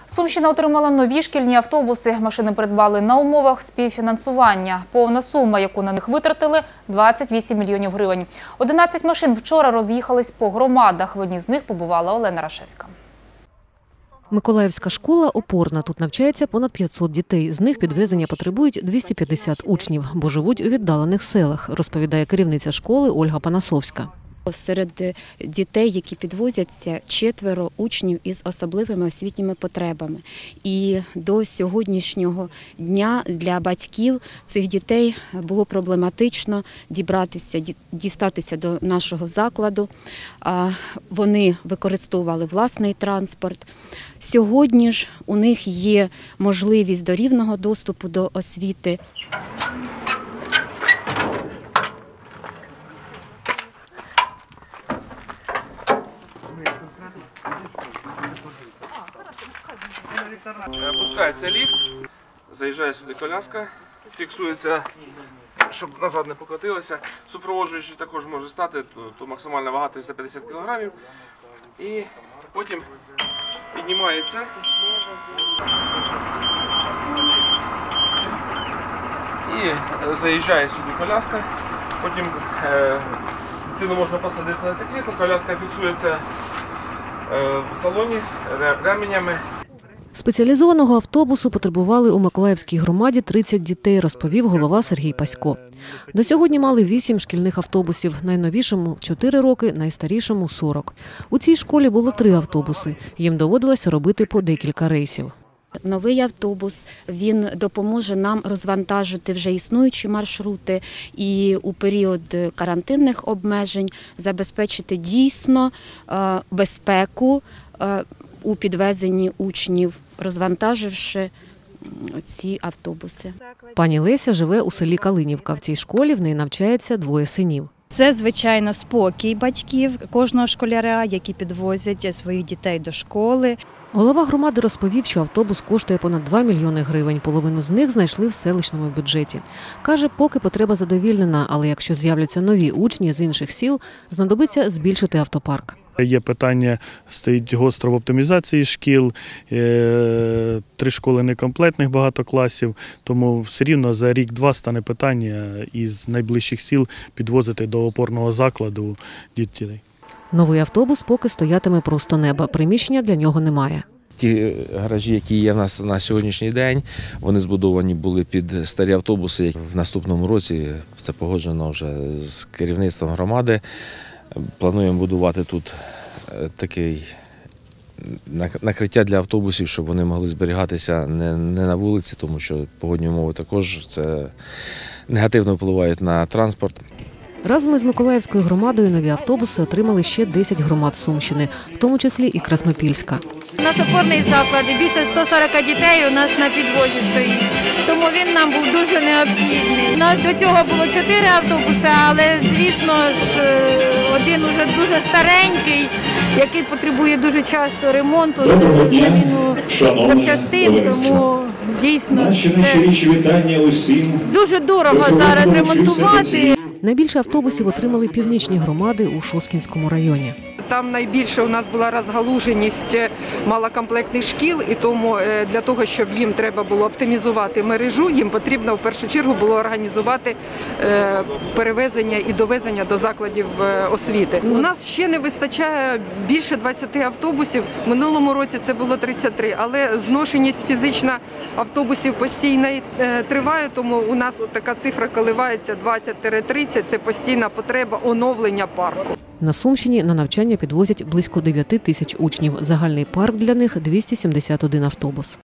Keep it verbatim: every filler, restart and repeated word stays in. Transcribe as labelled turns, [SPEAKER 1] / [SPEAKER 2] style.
[SPEAKER 1] Сумщина отримала нові шкільні автобуси. Машини придбали на умовах співфінансування. Повна сума, яку на них витратили – двадцять вісім мільйонів гривень. одинадцять машин вчора роз'їхались по громадах. В одній з них побувала Олена Рашевська.
[SPEAKER 2] Миколаївська школа опорна. Тут навчається понад п'ятсот дітей. З них підвезення потребують двісті п'ятдесят учнів, бо живуть у віддалених селах, розповідає керівниця школи Ольга Панасовська.
[SPEAKER 3] Серед дітей, які підвозяться, четверо учнів із особливими освітніми потребами. І до сьогоднішнього дня для батьків цих дітей було проблематично дібратися, дістатися до нашого закладу. Вони використовували власний транспорт. Сьогодні ж у них є можливість до рівного доступу до освіти.
[SPEAKER 4] Опускається ліфт, заїжджає сюди коляска, фіксується, щоб назад не покотилося. Супроводжуючий також може стати, то, то максимальна вага триста п'ятдесят кілограмів. І потім піднімається. І заїжджає сюди коляска. Потім е, дитину можна посадити на це крісло, коляска фіксується е, в салоні ременями.
[SPEAKER 2] Спеціалізованого автобусу потребували у Миколаївській громаді тридцять дітей, розповів голова Сергій Пасько. До сьогодні мали вісім шкільних автобусів, найновішому – чотири роки, найстарішому – сорок. У цій школі було три автобуси, їм доводилося робити по декілька рейсів.
[SPEAKER 3] Новий автобус, він допоможе нам розвантажити вже існуючі маршрути і у період карантинних обмежень забезпечити дійсно безпеку у підвезенні учнів, розвантаживши ці автобуси.
[SPEAKER 2] Пані Леся живе у селі Калинівка. В цій школі в неї навчається двоє синів.
[SPEAKER 5] Це, звичайно, спокій батьків кожного школяра, які підвозять своїх дітей до школи.
[SPEAKER 2] Голова громади розповів, що автобус коштує понад два мільйони гривень. Половину з них знайшли в селищному бюджеті. Каже, поки потреба задовільнена, але якщо з'являться нові учні з інших сіл, знадобиться збільшити автопарк.
[SPEAKER 6] Є питання, стоїть гостро в оптимізації шкіл, три школи некомплектних, багато класів, тому все рівно за рік-два стане питання із найближчих сіл підвозити до опорного закладу дітей.
[SPEAKER 2] Новий автобус поки стоятиме просто неба, приміщення для нього немає.
[SPEAKER 7] Ті гаражі, які є в нас на сьогоднішній день, вони збудовані були під старі автобуси. В наступному році це погоджено вже з керівництвом громади. Плануємо будувати тут таке накриття для автобусів, щоб вони могли зберігатися не на вулиці, тому що погодні умови також це негативно впливають на транспорт.
[SPEAKER 2] Разом із Миколаївською громадою нові автобуси отримали ще десять громад Сумщини, в тому числі і Краснопільська.
[SPEAKER 8] У нас опорний заклад і більше ста сорока дітей у нас на підвозі стоїть, тому він нам був дуже необхідний. У нас до цього було чотири автобуси, але, звісно ж, один уже дуже старенький, який потребує дуже часто ремонту, заміну запчастин, тому дійсно це дуже дорого зараз ремонтувати.
[SPEAKER 2] Найбільше автобусів отримали північні громади у Шосткінському районі.
[SPEAKER 9] Там найбільше у нас була розгалуженість малокомплектних шкіл, і тому для того, щоб їм треба було оптимізувати мережу, їм потрібно в першу чергу було організувати перевезення і довезення до закладів освіти. У нас ще не вистачає більше двадцяти автобусів, в минулому році це було тридцять три, але зношеність фізична автобусів постійно триває, тому у нас така цифра коливається двадцять - тридцять, це постійна потреба оновлення парку.
[SPEAKER 2] На Сумщині на навчання підвозять близько дев'яти тисяч учнів. Загальний парк для них – двісті сімдесят один автобус.